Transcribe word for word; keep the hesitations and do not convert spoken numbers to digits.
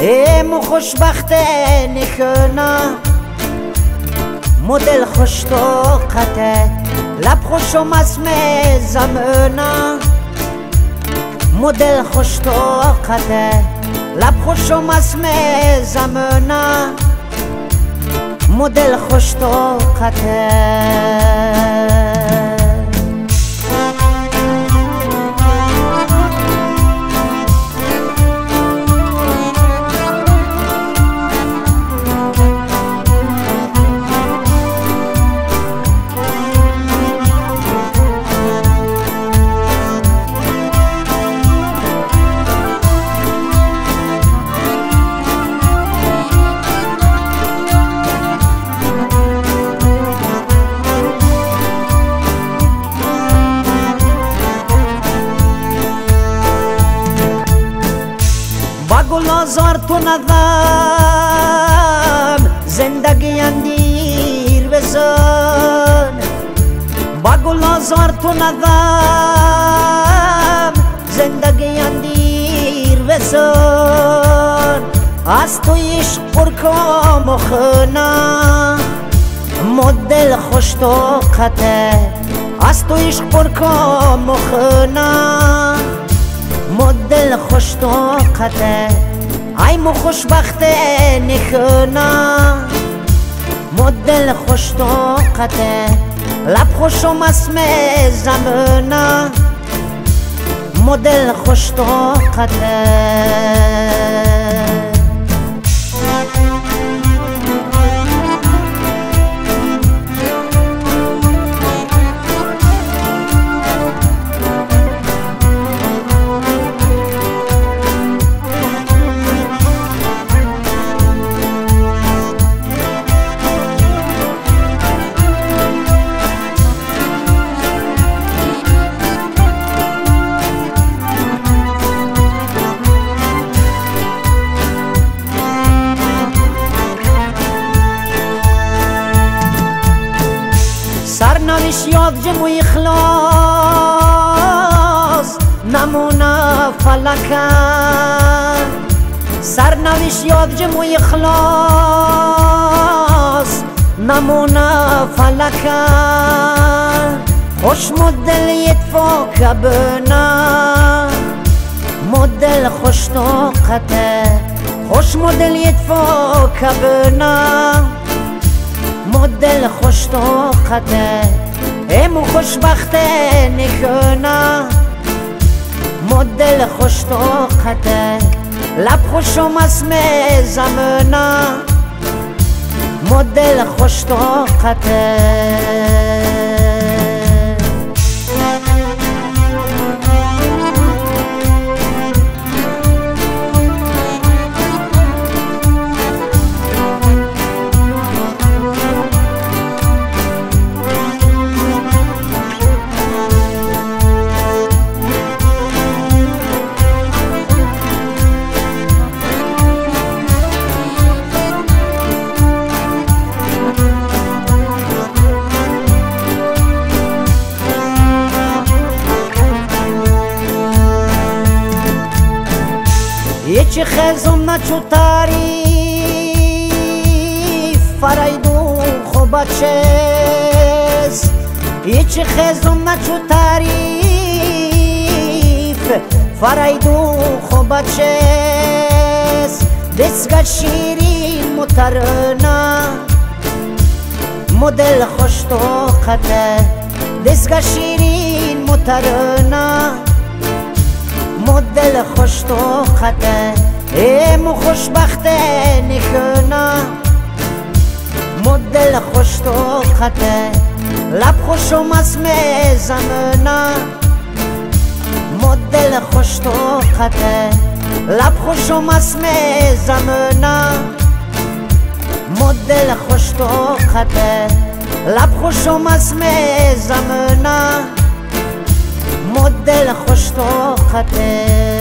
ام خوشبخت نخنا مدل خوش طاقته لب خوش و مسم زمنا مدل خوش طاقته لب خوش و مسم زمنا مدل خوش طاقته گل آزار تو ندم زندگی اندیر بزن با گل آزار تو ندم زندگی اندیر بزن از تو عشق پر کام و خنا مدل خوش طاقته از تو عشق پر کام و خنا مدل خوش طاقته ای مو خوشبخت نخنا مدل خوش طاقته لب خوش و مسم زمنا مدل خوش طاقته سرنوشت یاد جمو اخلاص نمونه فلکن سرنوشت یاد جمو اخلاص نمونه فلکن خوش مدل اتفاق بنا مدل خوش طاقته خوش مدل اتفاق بنا مدل خوش طاقته ام خوشبخت نخنا مدل خوش طاقته لب خوش و مسم زمنا مدل خوش طاقته یچی خزم نچو تعریف فرایدو خوب چیز یچی خزم نچو تعریف فرایدو خوب چیز دستگاه شیرین مترنا مدل خوش طاقته دستگاه شیرین مترنا مدل خوش طاقته ام خوشبخت نخنا مدل خوش طاقته لب خوش و مسم زمنا مدل خوش طاقته لب خوش و مسم زمنا مدل خوش طاقته لب خوش و مسم زمنا مدل خوش طاقته